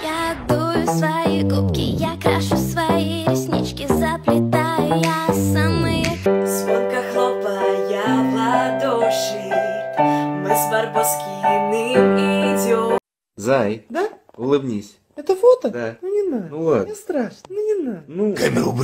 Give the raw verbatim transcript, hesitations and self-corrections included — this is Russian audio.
Я дую свои губки, я крашу свои реснички, заплетаю я самые. Звонко хлопая в ладоши, мы с Барбоскиным идем. Зай, Да? улыбнись. Это фото? Да. Ну не надо. Ну ладно. Мне страшно. Ну не надо. Ну,